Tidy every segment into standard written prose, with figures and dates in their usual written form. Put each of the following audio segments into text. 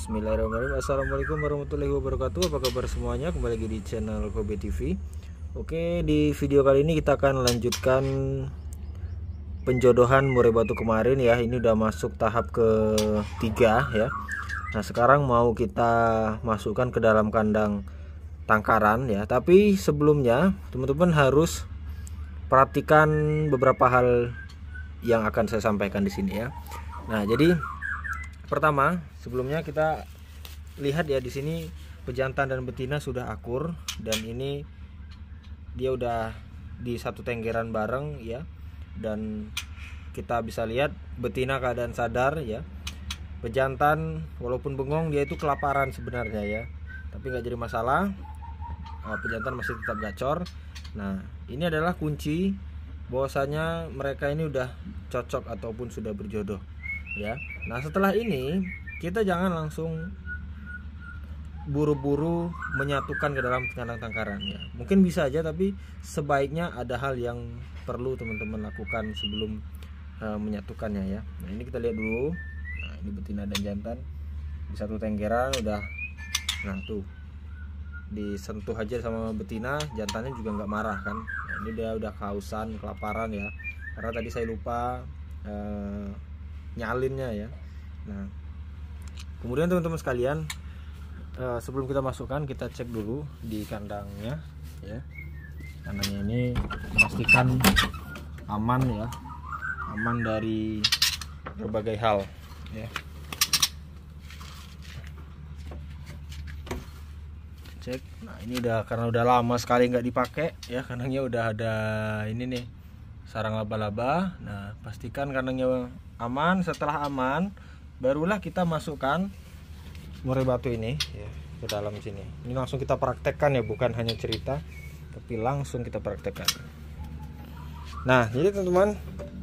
Bismillahirrahmanirrahim. Assalamualaikum warahmatullahi wabarakatuh. Apa kabar semuanya? Kembali lagi di channel Kobe TV. Oke, di video kali ini kita akan lanjutkan penjodohan murai batu kemarin ya. Ini udah masuk tahap ketiga ya. Nah, sekarang mau kita masukkan ke dalam kandang tangkaran ya. Tapi sebelumnya teman-teman harus perhatikan beberapa hal yang akan saya sampaikan di sini ya. Nah, jadi pertama, sebelumnya kita lihat ya, di sini pejantan dan betina sudah akur dan ini dia udah di satu tenggeran bareng ya. Dan kita bisa lihat betina keadaan sadar ya. Pejantan walaupun bengong dia itu kelaparan sebenarnya ya, tapi nggak jadi masalah. Pejantan masih tetap gacor. Nah, ini adalah kunci bahwasanya mereka ini udah cocok ataupun sudah berjodoh ya. Nah, setelah ini kita jangan langsung buru-buru menyatukan ke dalam kandang tangkaran ya. Mungkin bisa aja, tapi sebaiknya ada hal yang perlu teman-teman lakukan sebelum menyatukannya ya. Nah, ini kita lihat dulu. Nah, ini betina dan jantan di satu tenggeran udah. Nah, tuh disentuh aja sama betina, jantannya juga nggak marah kan. Nah, ini dia udah kehausan, kelaparan ya, karena tadi saya lupa nyalinnya ya. Nah, kemudian teman-teman sekalian, sebelum kita masukkan, kita cek dulu di kandangnya ya. Kandangnya ini pastikan aman ya, aman dari berbagai hal ya. Cek. Nah, ini udah, karena udah lama sekali nggak dipakai ya, kandangnya udah ada ini nih, sarang laba-laba. Nah, pastikan kandangnya aman. Setelah aman, barulah kita masukkan murai batu ini ya ke dalam sini. Ini langsung kita praktekkan ya, bukan hanya cerita, tapi langsung kita praktekkan. Nah, jadi teman-teman,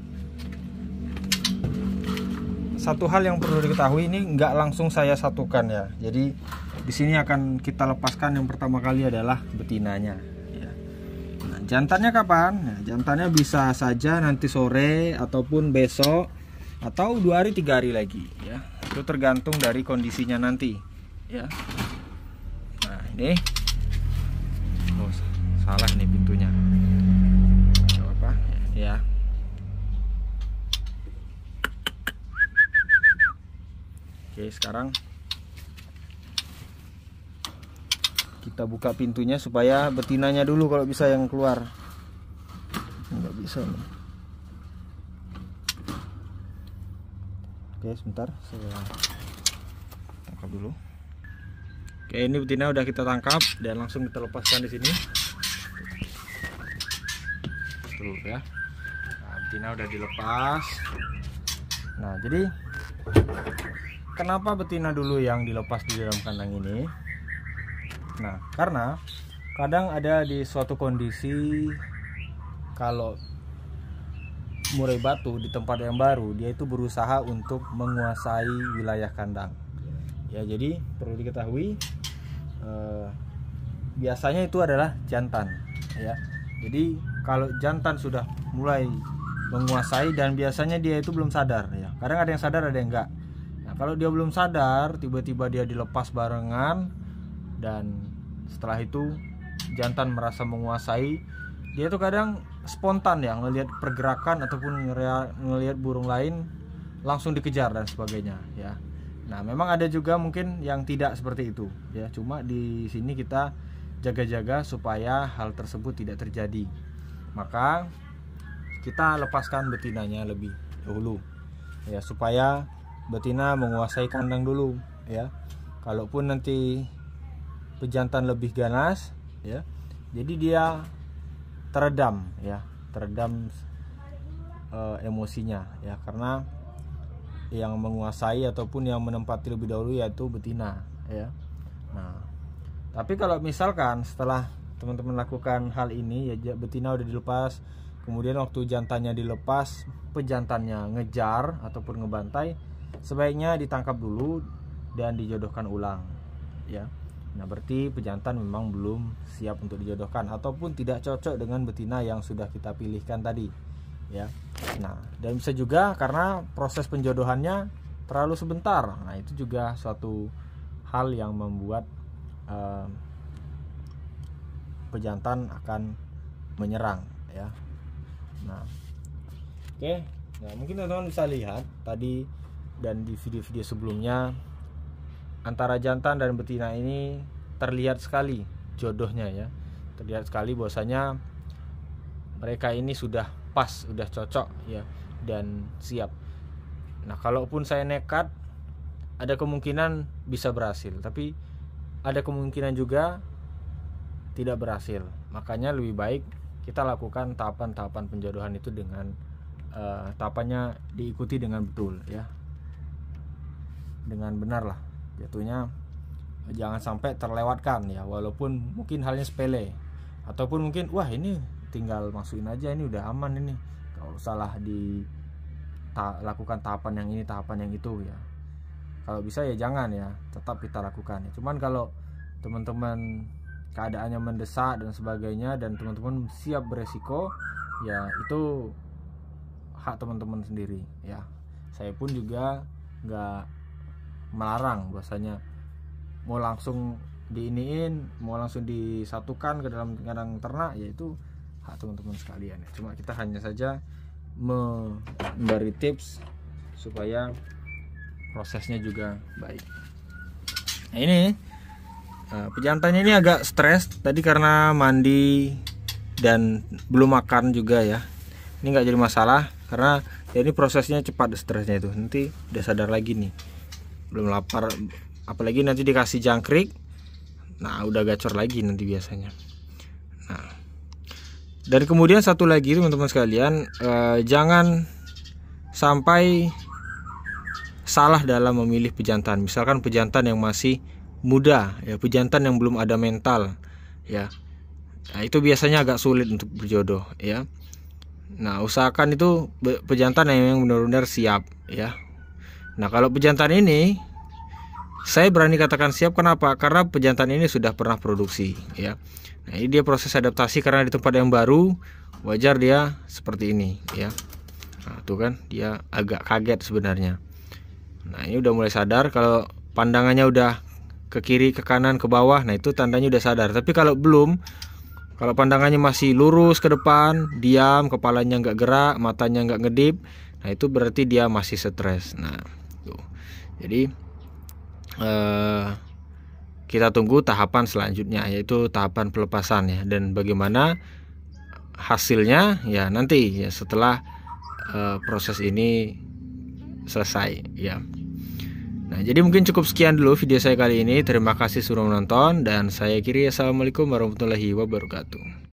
satu hal yang perlu diketahui, ini nggak langsung saya satukan ya. Jadi di sini akan kita lepaskan yang pertama kali adalah betinanya ya. Nah, jantannya kapan? Nah, jantannya bisa saja nanti sore ataupun besok atau 2 hari 3 hari lagi ya. Itu tergantung dari kondisinya nanti ya. Nah, ini salah nih pintunya. Gak apa ya. Oke, sekarang kita buka pintunya supaya betinanya dulu kalau bisa yang keluar. Nggak bisa nih. Oke, sebentar saya tangkap dulu. Oke, ini betina udah kita tangkap dan langsung kita lepaskan di sini. Tuh ya. Nah, betina udah dilepas. Nah, jadi kenapa betina dulu yang dilepas di dalam kandang ini? Nah, karena kadang ada di suatu kondisi kalau murai batu di tempat yang baru, dia itu berusaha untuk menguasai wilayah kandang ya. Jadi perlu diketahui, biasanya itu adalah jantan ya. Jadi kalau jantan sudah mulai menguasai, dan biasanya dia itu belum sadar ya. Kadang ada yang sadar, ada yang enggak. Nah, kalau dia belum sadar, tiba-tiba dia dilepas barengan, dan setelah itu jantan merasa menguasai, dia tuh kadang spontan ya, ngelihat pergerakan ataupun ngelihat burung lain langsung dikejar dan sebagainya ya. Nah, memang ada juga mungkin yang tidak seperti itu ya. Cuma di sini kita jaga-jaga supaya hal tersebut tidak terjadi. Maka kita lepaskan betinanya lebih dahulu ya, supaya betina menguasai kandang dulu ya. Kalaupun nanti pejantan lebih ganas ya, jadi dia teredam ya, teredam emosinya ya, karena yang menguasai ataupun yang menempati lebih dahulu yaitu betina ya. Nah, tapi kalau misalkan setelah teman-teman lakukan hal ini ya, betina udah dilepas, kemudian waktu jantannya dilepas, pejantannya ngejar ataupun ngebantai, sebaiknya ditangkap dulu dan dijodohkan ulang ya. Nah, berarti pejantan memang belum siap untuk dijodohkan ataupun tidak cocok dengan betina yang sudah kita pilihkan tadi ya. Nah, dan bisa juga karena proses penjodohannya terlalu sebentar. Nah, itu juga suatu hal yang membuat pejantan akan menyerang ya. Nah, oke. Nah, mungkin teman-teman bisa lihat tadi dan di video-video sebelumnya, antara jantan dan betina ini terlihat sekali jodohnya ya. Terlihat sekali bahwasanya mereka ini sudah pas, sudah cocok ya, dan siap. Nah, kalaupun saya nekat, ada kemungkinan bisa berhasil, tapi ada kemungkinan juga tidak berhasil. Makanya lebih baik kita lakukan tahapan-tahapan penjodohan itu dengan tahapannya diikuti dengan betul ya, dengan benar lah jatuhnya. Jangan sampai terlewatkan ya, walaupun mungkin halnya sepele, ataupun mungkin wah ini tinggal masukin aja, ini udah aman, ini gak usah lah lakukan tahapan yang ini, tahapan yang itu ya. Kalau bisa ya jangan ya, tetap kita lakukan ya. Cuman kalau teman-teman keadaannya mendesak dan sebagainya, dan teman-teman siap beresiko ya, itu hak teman-teman sendiri ya. Saya pun juga nggak melarang bahwasanya mau langsung diiniin, mau langsung disatukan ke dalam kandang ternak, yaitu hak teman-teman sekalian ya. Cuma kita hanya saja memberi tips supaya prosesnya juga baik. Nah, ini pejantannya ini agak stres tadi karena mandi dan belum makan juga ya. Ini nggak jadi masalah karena ya ini prosesnya cepat stresnya itu. Nanti udah sadar lagi nih, belum lapar, apalagi nanti dikasih jangkrik, nah udah gacor lagi nanti biasanya. Nah, dan kemudian satu lagi teman-teman sekalian, jangan sampai salah dalam memilih pejantan. Misalkan pejantan yang masih muda ya, pejantan yang belum ada mental ya, nah itu biasanya agak sulit untuk berjodoh ya. Nah, usahakan itu pejantan yang benar-benar siap ya. Nah, kalau pejantan ini saya berani katakan siap, kenapa? Karena pejantan ini sudah pernah produksi ya. Nah, ini dia proses adaptasi karena di tempat yang baru, wajar dia seperti ini ya. Nah, tuh kan dia agak kaget sebenarnya. Nah, ini udah mulai sadar, kalau pandangannya udah ke kiri, ke kanan, ke bawah, nah itu tandanya udah sadar. Tapi kalau belum, kalau pandangannya masih lurus ke depan, diam, kepalanya nggak gerak, matanya nggak ngedip, nah itu berarti dia masih stres. Nah, tuh. Jadi kita tunggu tahapan selanjutnya, yaitu tahapan pelepasan ya, dan bagaimana hasilnya ya nanti ya setelah proses ini selesai ya. Nah, jadi mungkin cukup sekian dulu video saya kali ini. Terima kasih sudah menonton, dan saya akhiri. Assalamualaikum warahmatullahi wabarakatuh.